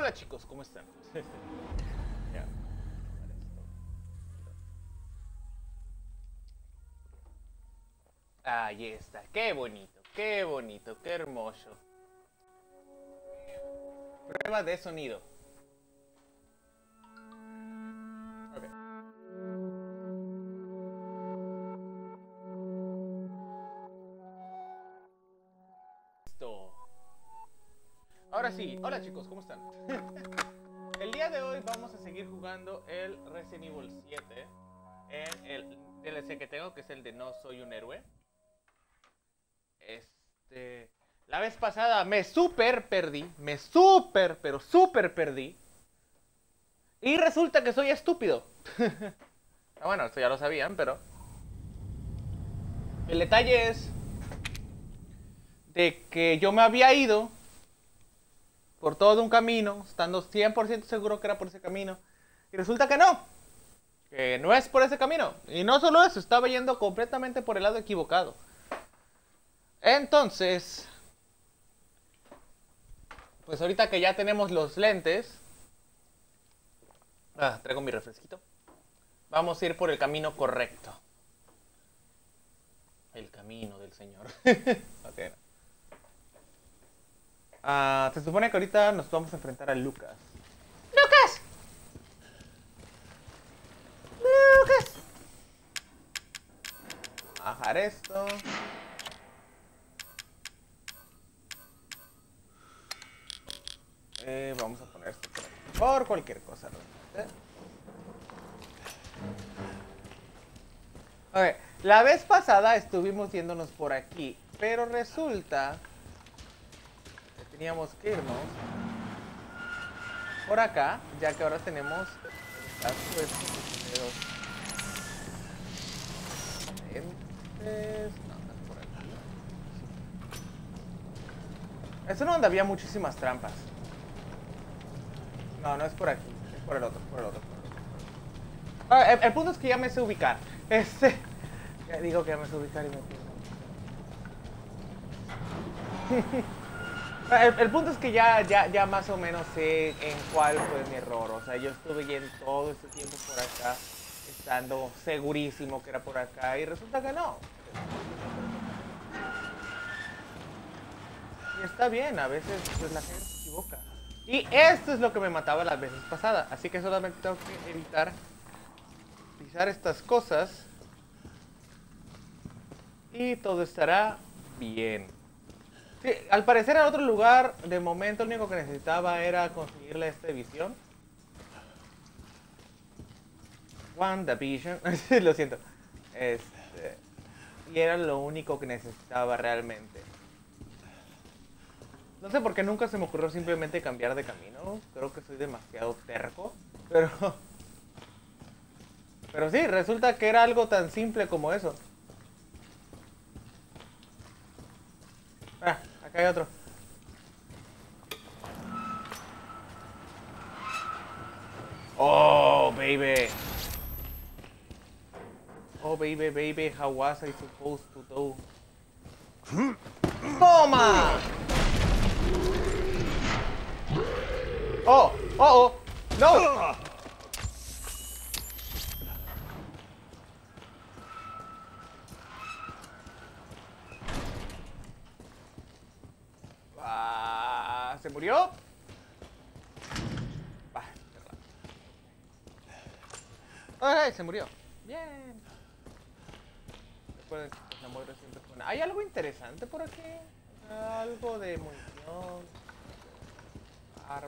Hola chicos, ¿cómo están? Ya. Ahí está, qué bonito, qué bonito, qué hermoso. Prueba de sonido. Ok. Listo. Ahora sí, hola chicos, ¿cómo están? El día de hoy vamos a seguir jugando el Resident Evil 7 en el DLC que tengo, que es el de No Soy un Héroe. La vez pasada me super perdí, pero super perdí. Y resulta que soy estúpido. Bueno, esto ya lo sabían, pero el detalle es de que yo me había ido por todo un camino, estando 100% seguro que era por ese camino. Y resulta que no es por ese camino. Y no solo eso, estaba yendo completamente por el lado equivocado. Entonces, pues ahorita que ya tenemos los lentes, traigo mi refresquito, vamos a ir por el camino correcto. El camino del Señor. Okay. Se supone que ahorita nos vamos a enfrentar a Lucas. ¡Lucas! ¡Lucas! Bajar esto. Vamos a poner esto por cualquier cosa. Okay. La vez pasada estuvimos yéndonos por aquí, pero resulta que teníamos que irnos por acá, ya que ahora tenemos es donde había muchísimas trampas. No, no es por aquí, es por el otro, el punto es que ya me sé ubicar. Ya digo que ya me sé ubicar y me pierdo. El punto es que ya más o menos sé en cuál fue mi error. O sea, yo estuve yendo todo este tiempo por acá, estando segurísimo que era por acá, y resulta que no. Y está bien, a veces pues, la gente se equivoca. Y esto es lo que me mataba las veces pasadas. Así que solamente tengo que evitar pisar estas cosas. Y todo estará bien. Sí, al parecer en otro lugar, de momento lo único que necesitaba era conseguirle esta visión. WandaVision. Lo siento. Y era lo único que necesitaba realmente. No sé por qué nunca se me ocurrió simplemente cambiar de camino. Creo que soy demasiado terco. Pero sí, resulta que era algo tan simple como eso. Acá hay otro. Oh, baby. Oh, baby, how was I supposed to do? ¡Toma! Oh, no. ¿Se murió? Ay, se murió. Bien. Recuerden que la muerte siempre es buena. ¿Hay algo interesante por aquí? Algo de munición, arma,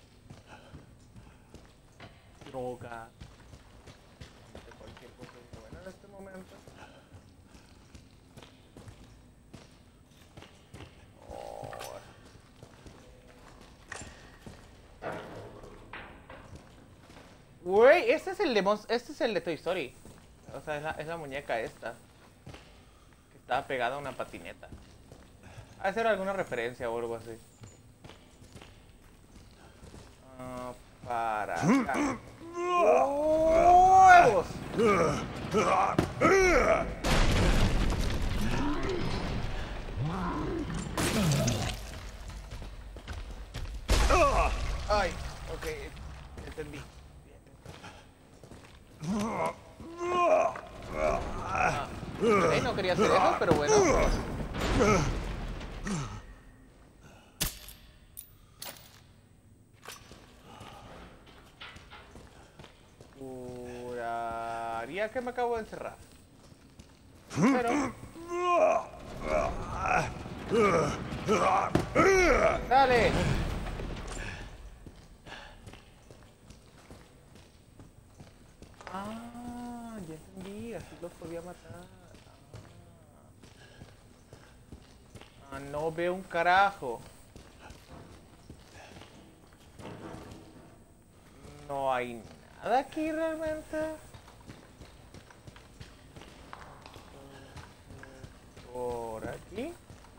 droga, de cualquier cosa buena en este momento. Güey, este es el de Toy Story. O sea, es la muñeca esta. Que estaba pegada a una patineta. Ha de ser alguna referencia o algo así. Para acá. ¡Huevos! Ay, ok, entendí. Ok, no quería hacer eso, pero bueno. Juraría que me acabo de encerrar. Pero... ¡Dale! Ah, ya entendí, así los podía matar. Ah, no veo un carajo. No hay nada aquí realmente. Por aquí.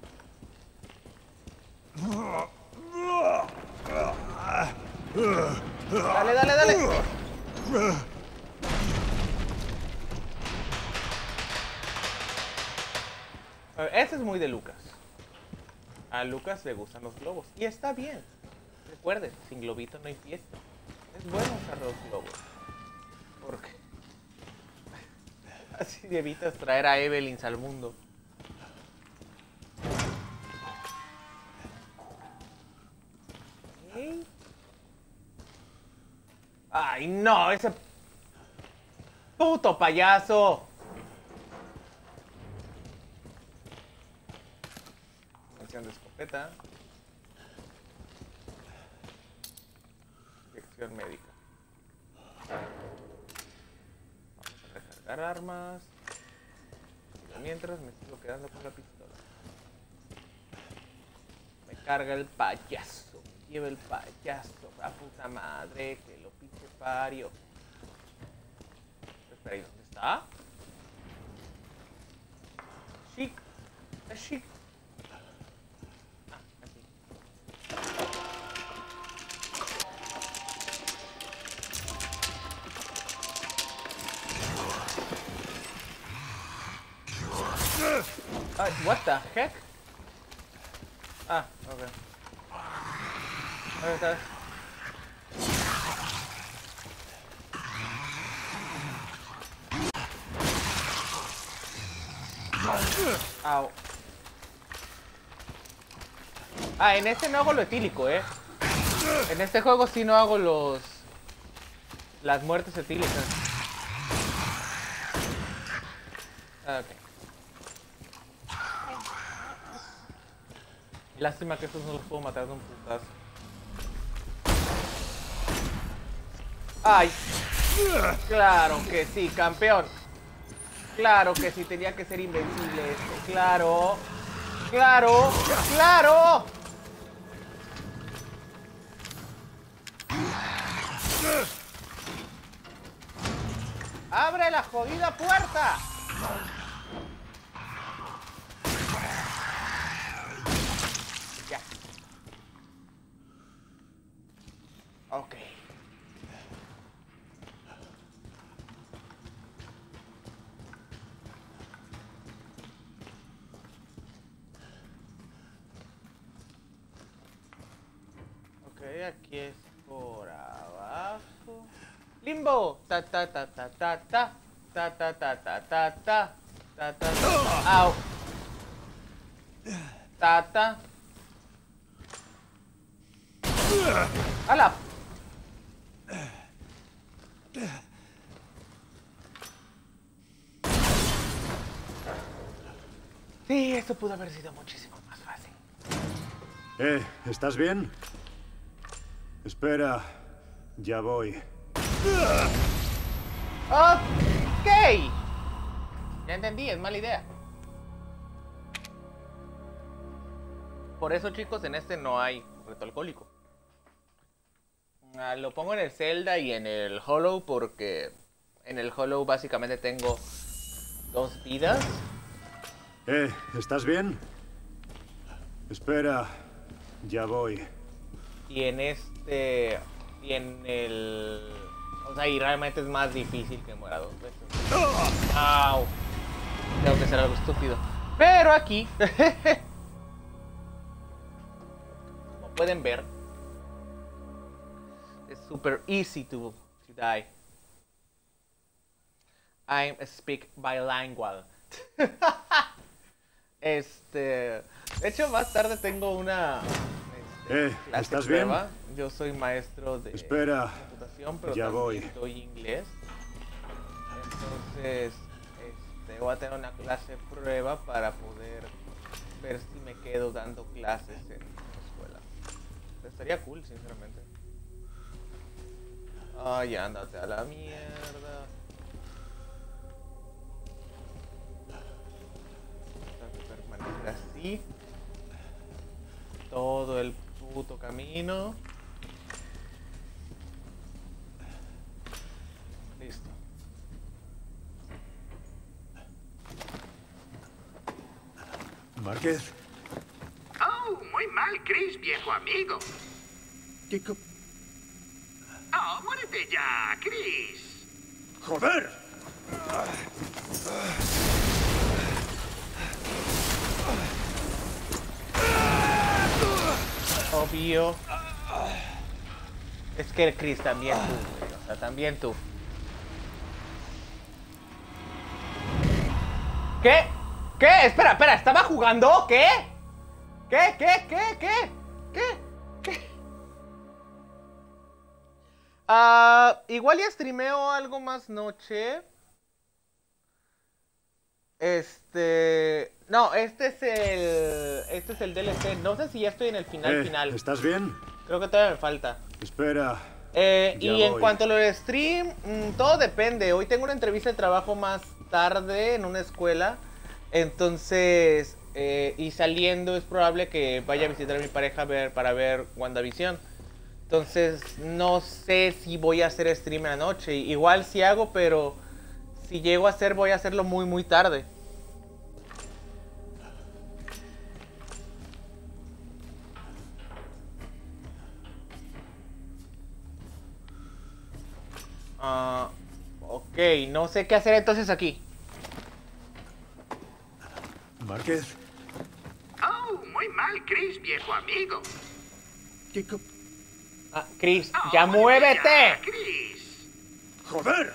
Dale, dale, dale. A ver, ese es muy de Lucas. A Lucas le gustan los globos. Y está bien. Recuerden, sin globito no hay fiesta. Es bueno usar los globos. Porque así evitas traer a Evelyn al mundo. ¿Okay? ¡Ay, no! ¡Ese puto payaso! Munición de escopeta. Inyección médica. Vamos a recargar armas. Y mientras me sigo quedando con la pistola. Me carga el payaso. Me lleva el payaso. La puta madre. Que lo pinche pario. Espera, ¿y dónde está? Chic. Es chic. Ah, aquí. What the heck? Ah, ok. ¿Dónde estás? Au. Ah, en este no hago lo etílico, En este juego sí no hago las muertes etílicas. Ok. Lástima que estos no los puedo matar de un putazo. ¡Ay! Claro que sí, campeón. Claro que sí, tenía que ser invencible esto. Claro. ¡Claro! ¡Claro! ¡Abre la jodida puerta! Ya. Ok. Ok, aquí es por abajo. ¡Limbo! Ta ta ta ta ta ta. Ta ta ta ta ta ta. Ta ta ta. ¡Au! Ta. ¡Hala! Sí, esto pudo haber sido muchísimo más fácil. ¿Estás bien? Espera, ya voy. Ok. Ya entendí, es mala idea. Por eso, chicos, en este no hay reto alcohólico. Lo pongo en el Zelda y en el Hollow porque en el Hollow básicamente tengo 2 vidas. ¿Estás bien? Espera, ya voy. Y en este... Y en el... O sea, y realmente es más difícil que muera 2 veces. ¡Au! Tengo que hacer algo estúpido. Pero aquí... Como pueden ver... it's super easy to die. I speak bilingual. De hecho, más tarde tengo una clase ¿estás prueba. bien? Yo soy maestro de Espera, computación, pero ya voy. también doy inglés. Entonces, voy a tener una clase prueba para poder ver si me quedo dando clases en la escuela. Estaría cool, sinceramente. Ay, ándate a la mierda. Tengo que permanecer así todo el puto camino. Listo. ¿Márquez? Oh, muy mal, Chris, viejo amigo. Oh, muérete ya, Chris. ¡Joder! Obvio. Es que el Chris también tú, güey. O sea, también tú. ¿Qué? ¿Qué? Espera, ¿estaba jugando? ¿Qué? ¿Qué? Igual ya streameo algo más noche. No, este es el DLC. No sé si ya estoy en el final. ¿Estás bien? Creo que todavía me falta. Espera. Y en voy. cuanto a lo de stream, todo depende. Hoy tengo una entrevista de trabajo más tarde en una escuela. Entonces, y saliendo es probable que vaya a visitar a mi pareja para ver WandaVision. Entonces, no sé si voy a hacer stream en la noche. Igual sí hago, pero si llego a hacer, voy a hacerlo muy, muy tarde. Ok, no sé qué hacer entonces aquí. ¿Márquez? Oh, muy mal, Chris, viejo amigo. Chris, Oh, ya muérete muévete. ya, Chris. ¡Joder!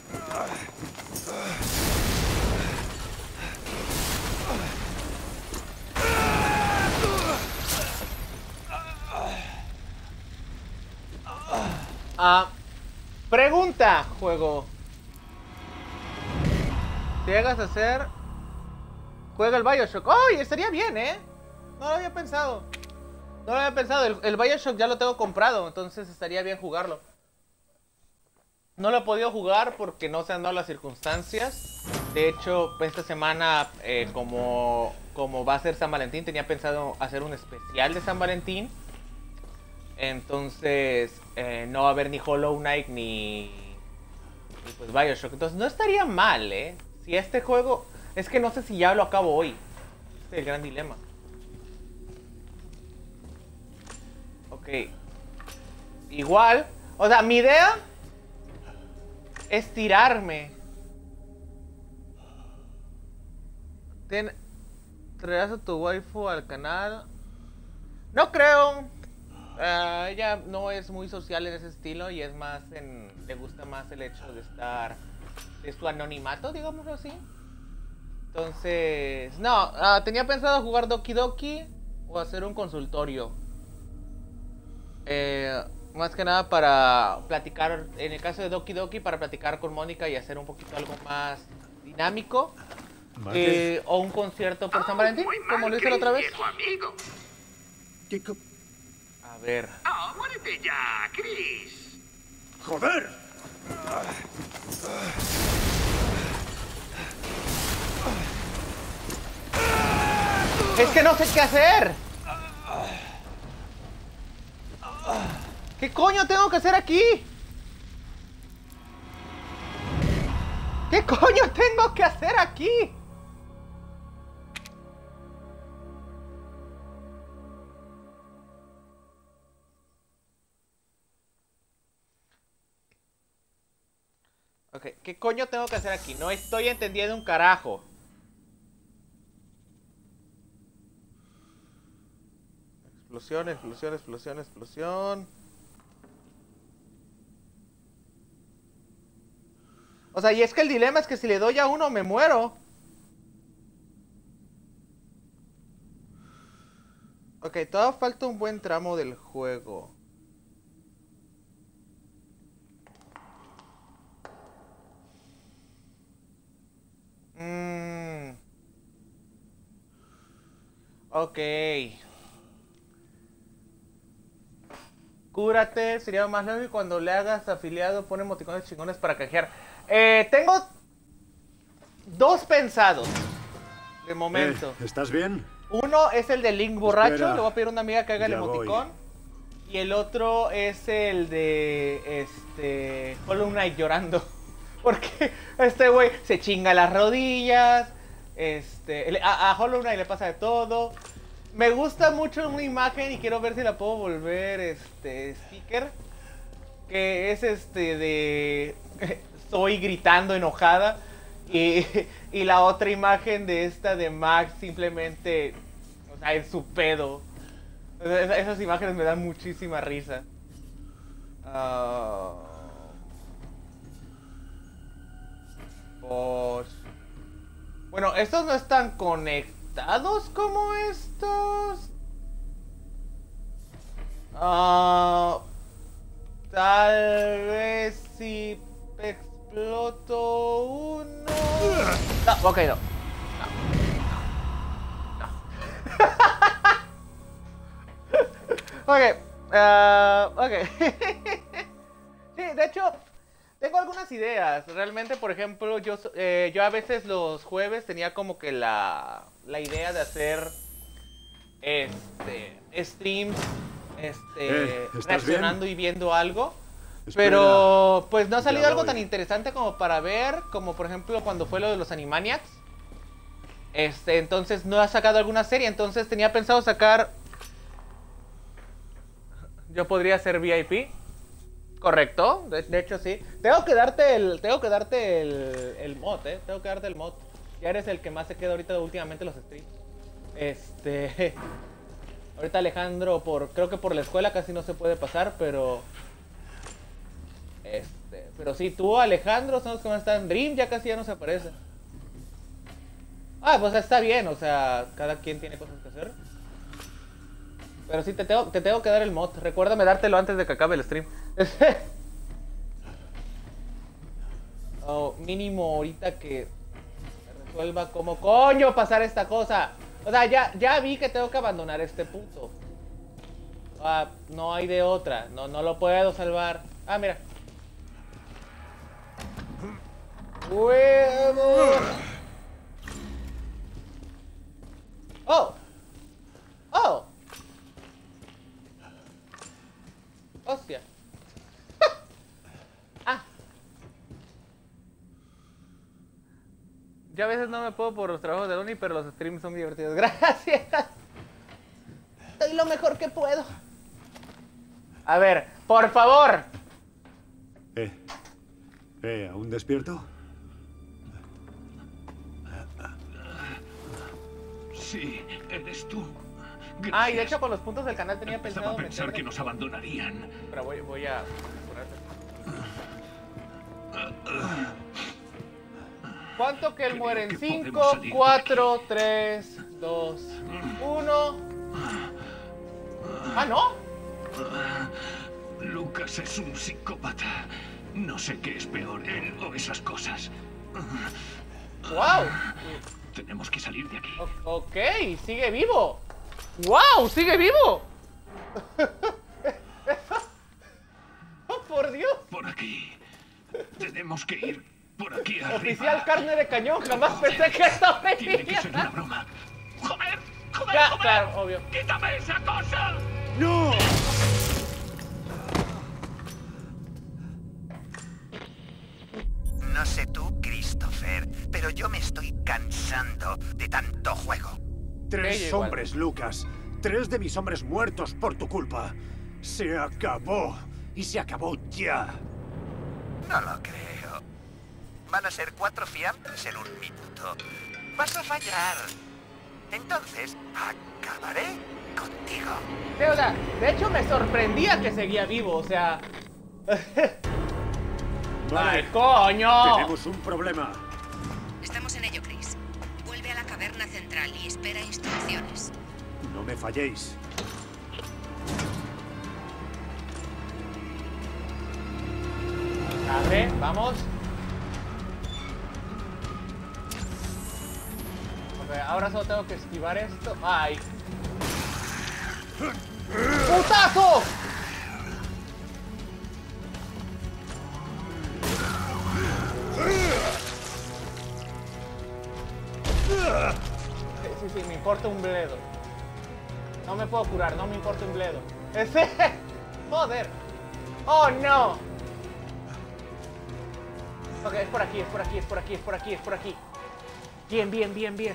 Pregunta, juego. Si llegas a hacer, juega el BioShock. ¡Ay! Estaría bien, ¿eh? No lo había pensado. El BioShock ya lo tengo comprado, entonces estaría bien jugarlo. No lo he podido jugar porque no se han dado las circunstancias. De hecho, esta semana, como va a ser San Valentín, tenía pensado hacer un especial de San Valentín. Entonces, no va a haber ni Hollow Knight ni pues BioShock. Entonces, no estaría mal, ¿eh? Si este juego... Es que no sé si ya lo acabo hoy. Este es el gran dilema. Ok. Igual. O sea, mi idea es tirarme. Traerás a tu waifu al canal. No creo. Ella no es muy social en ese estilo y es más le gusta más el hecho de estar de su anonimato, digámoslo así. Entonces, no, tenía pensado jugar Doki Doki o hacer un consultorio. Más que nada para platicar, en el caso de Doki Doki, para platicar con Mónica y hacer un poquito algo más dinámico. O un concierto por San Valentín, como lo hice la otra vez. Viejo amigo. A ver. Oh, muérete ya, Chris. ¡Joder! Es que no sé qué hacer. ¿Qué coño tengo que hacer aquí? ¿Qué coño tengo que hacer aquí? Ok, ¿qué coño tengo que hacer aquí? No estoy entendiendo un carajo. Explosión, explosión, explosión, explosión. O sea, y es que el dilema es que si le doy a uno me muero. Ok, todavía falta un buen tramo del juego. Ok. Cúrate, sería más lógico cuando le hagas afiliado, pone emoticones chingones para canjear. Tengo dos pensados de momento. ¿Estás bien? Uno es el de Link borracho, Espera, le voy a pedir a una amiga que haga el ya emoticón. voy. Y el otro es el de Hollow Knight llorando. Porque este güey se chinga las rodillas. A Hollow Knight le pasa de todo. Me gusta mucho una imagen y quiero ver si la puedo volver sticker. Que es de Zoe gritando enojada. Y la otra imagen de esta de Max simplemente, o sea, en su pedo. Esas imágenes me dan muchísima risa. Pues... Bueno, estos no están conectados como estos. Tal vez si exploto uno. No, ok, no. Ok, sí, de hecho, tengo algunas ideas. Realmente, por ejemplo, yo a veces los jueves tenía como que la idea de hacer streams reaccionando y viendo algo. Espera. Pero pues no ha salido Ya algo voy. tan interesante como para ver, como por ejemplo cuando fue lo de los Animaniacs. Entonces no ha sacado alguna serie, entonces tenía pensado sacar... Yo podría ser VIP. Correcto, de hecho sí. Tengo que darte el mod, tengo que darte el mod. Ya eres el que más se queda ahorita últimamente en los streams. Ahorita Alejandro creo que por la escuela casi no se puede pasar, pero pero sí, tú, Alejandro, son los que más están. Dream ya casi ya no se aparece. Pues está bien, o sea, cada quien tiene cosas que hacer. Pero sí, te tengo que dar el mod. Recuérdame dártelo antes de que acabe el stream. Mínimo ahorita que resuelva cómo coño pasar esta cosa. O sea, ya vi que tengo que abandonar este punto. No hay de otra. No lo puedo salvar. Mira. ¡Huevo! ¡Oh! ¡Hostia! Yo a veces no me puedo por los trabajos de Oni, pero los streams son divertidos. ¡Gracias! Soy lo mejor que puedo. A ver, por favor. ¿Aún despierto? Sí, eres tú. Y de hecho con los puntos del canal tenía Empezaba pensado a pensar meterle- que nos abandonarían. Pero voy a... ¿Cuánto que él muere en Creo que 5, podemos salir de 4, 3, 2, 1? ¿No? Lucas es un psicópata. No sé qué es peor, él o esas cosas. ¡Wow! Tenemos que salir de aquí. Ok, sigue vivo. ¡Wow! ¡Sigue vivo! ¡Oh, por Dios! Por aquí. Tenemos que ir por aquí arriba. Oficial carne de cañón, jamás pensé que esto me Tiene que ser una broma. ¡Joder! ¡Joder! Ya, joder! claro, obvio. ¡Quítame esa cosa! ¡No! No sé tú, Christopher, pero yo me estoy cansando de tanto juego. Tres igual. hombres, Lucas. 3 de mis hombres muertos por tu culpa. Se acabó. Y se acabó ya. No lo creo. Van a ser 4 fiambres en 1 minuto. Vas a fallar. Entonces, acabaré contigo. Sí, o sea, de hecho me sorprendía que seguía vivo, o sea... ¡Ay, coño! Tenemos un problema. Estamos en ello, Chris. Vuelve a la caverna central y espera instrucciones. No me falléis. Abre, vamos. Ok, ahora solo tengo que esquivar esto. ¡Ay! ¡Putazo! Sí, me importa un bledo. No me puedo curar, no me importa un bledo. ¡Ese! ¡Joder! ¡Oh, no! Ok, es por aquí, es por aquí, es por aquí, es por aquí, es por aquí. Bien, bien, bien, bien.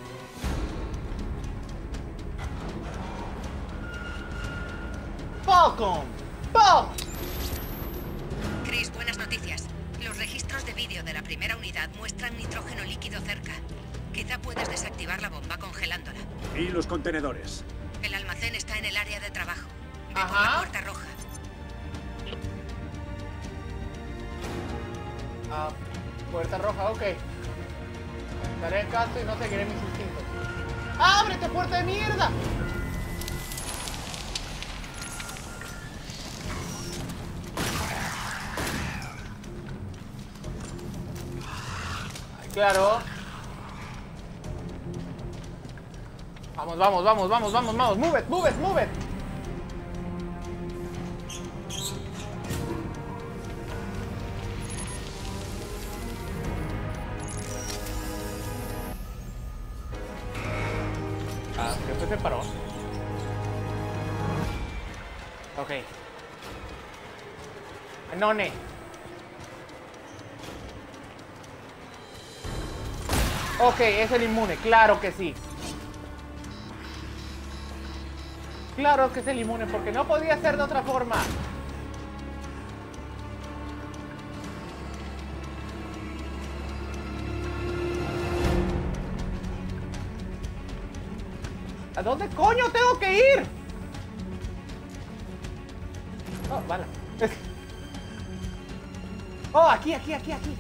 ¡Falcon! ¡Pum! Chris, buenas noticias. Los registros de vídeo de la primera unidad muestran nitrógeno líquido cerca. Quizá puedes desactivar la bomba congelándola. Y los contenedores. El almacén está en el área de trabajo. Ve por Ajá. la puerta roja. Ah, puerta roja, ok. Daré caso y no seguiré mis instintos. ¡Ábrete, puerta de mierda! Ay, claro. Vamos, vamos, vamos, vamos, vamos, vamos. Move it, move it, move it. Ah, que se paró. Ok. None. Ok, es el inmune, claro que sí. Claro que es el inmune, porque no podía ser de otra forma. ¿A dónde coño tengo que ir? Oh, vale. Oh, aquí, aquí, aquí, aquí.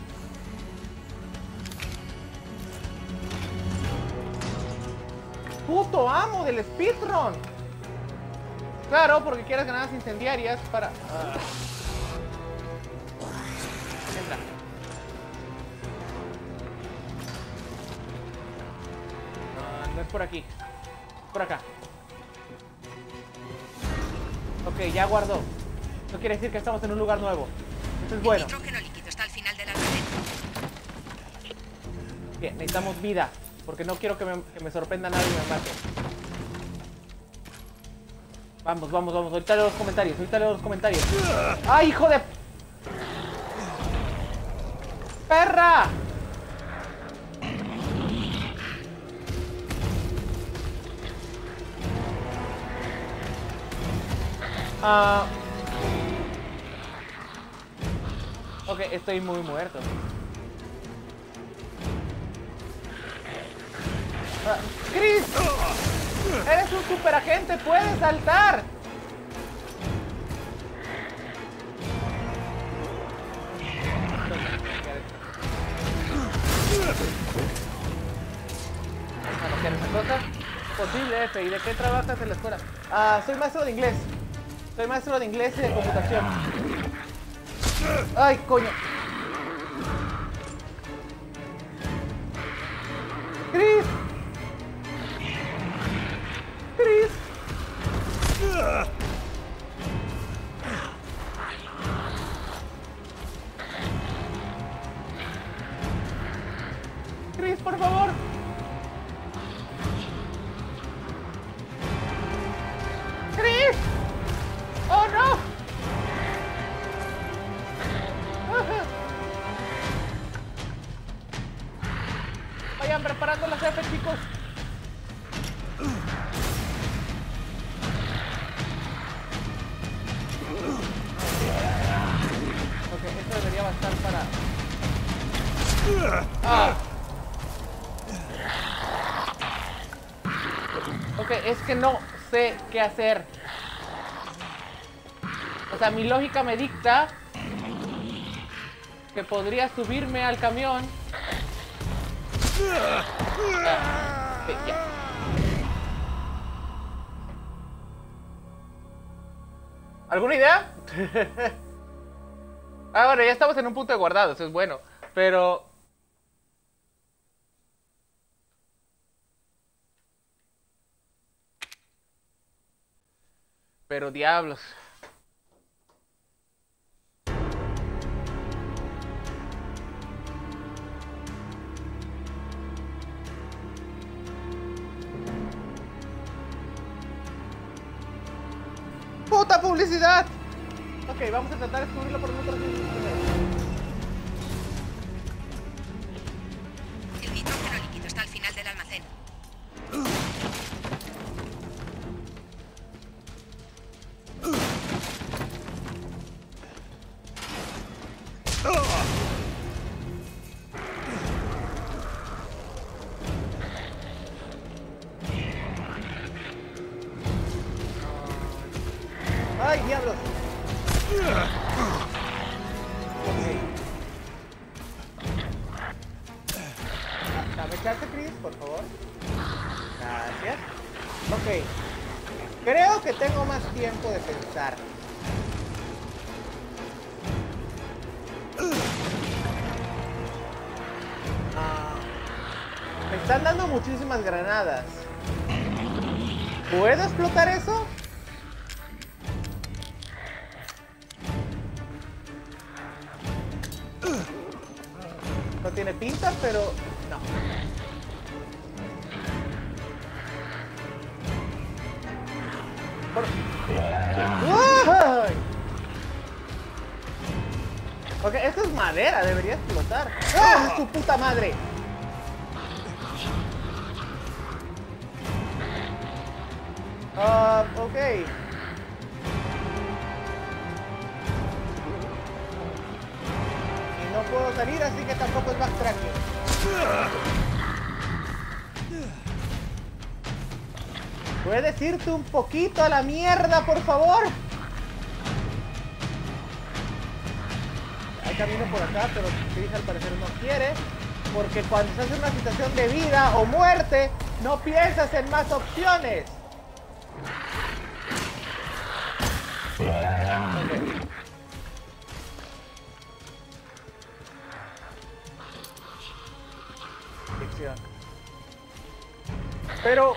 Puto amo del speedrun. Claro, porque quieres granadas incendiarias para... Entra. No es por aquí. Por acá. Ok, ya guardó. Eso quiere decir que estamos en un lugar nuevo. Eso es bueno. El nitrógeno líquido está al final del almacén. Bien, necesitamos vida. Porque no quiero que me sorprenda nadie y me mate. Vamos, vamos, vamos. Ahorita leo los comentarios. Ahorita leo los comentarios. ¡Ay, hijo de... ¡Perra! Ok, estoy muy muerto. ¡Chris! ¡Eres un superagente! ¡Puedes saltar! ¿Qué es esa cosa? Posible, F. ¿Y de qué trabajas en la escuela? Soy maestro de inglés. Soy maestro de inglés y de computación. ¡Ay, coño! ¡Chris! ¡Chris! ¡Chris, por favor! ¡Chris! ¡Oh, no! Vayan preparando las F, chicos. Ok, esto debería bastar para... Ok, es que no sé qué hacer. O sea, mi lógica me dicta que podría subirme al camión. Sí, ya. ¿Alguna idea? Ah, bueno, ya estamos en un punto de guardado, eso es bueno. Pero... Pero diablos. ¡Puta publicidad! Ok, vamos a tratar de descubrirlo por nosotros mismos primero. El nitrógeno líquido está al final del almacén. ¡Ay, diablos! Dame chance, Chris, por favor. Gracias. Ok. Creo que tengo más tiempo de pensar. Me están dando muchísimas granadas. ¿Puedo explotar eso? No tiene pinta, pero no. ¡Uy! Ok, esto es madera, debería explotar. ¡Ah, su puta madre! Ok. Y no puedo salir, así que tampoco es backtracking. ¿Puedes irte un poquito a la mierda, por favor? Hay camino por acá, pero Chris al parecer no quiere. Porque cuando estás en una situación de vida o muerte, no piensas en más opciones. Okay. Ficción. Pero...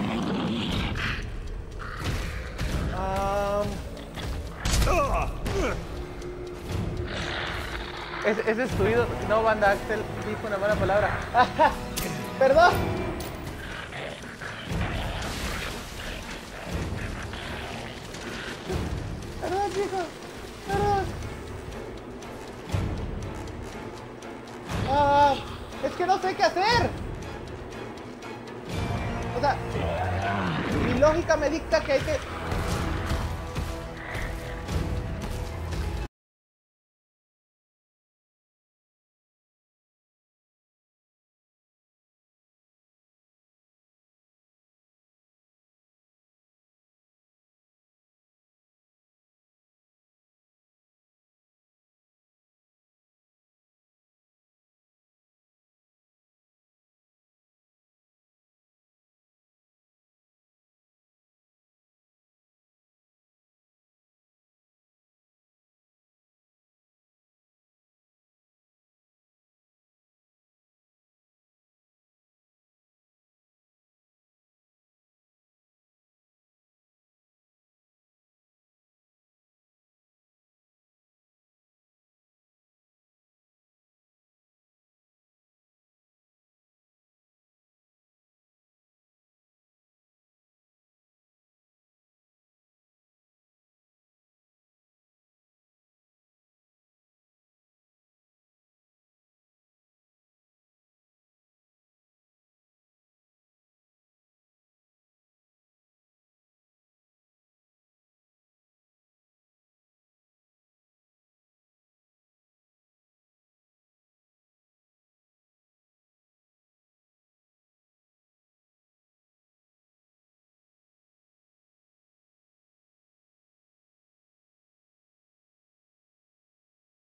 es destruido. No, banda, Axel dijo una mala palabra. Perdón. Perdón, chicos. Perdón. Es que no sé qué hacer. O sea, mi lógica me dicta que hay que